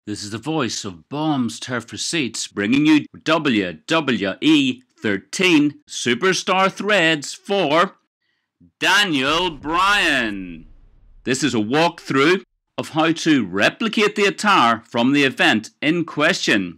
This is the voice of Bombs Turf Receipts bringing you WWE 13 Superstar Threads for Daniel Bryan. This is a walkthrough of how to replicate the attire from the event in question.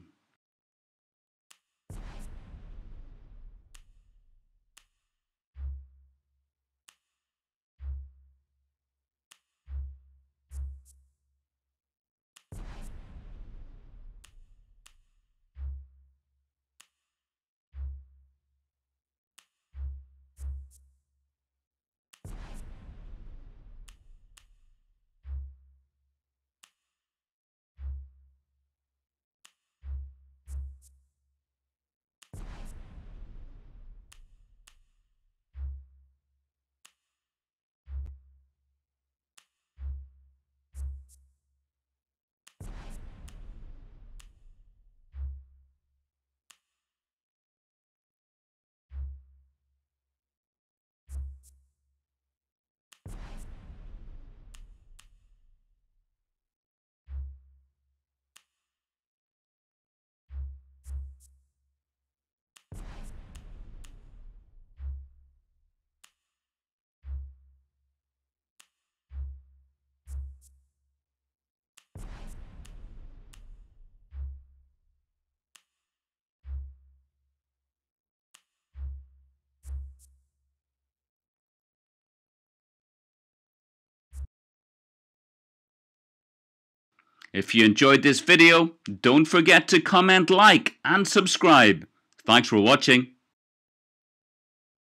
If you enjoyed this video, don't forget to comment, like and subscribe. Thanks for watching.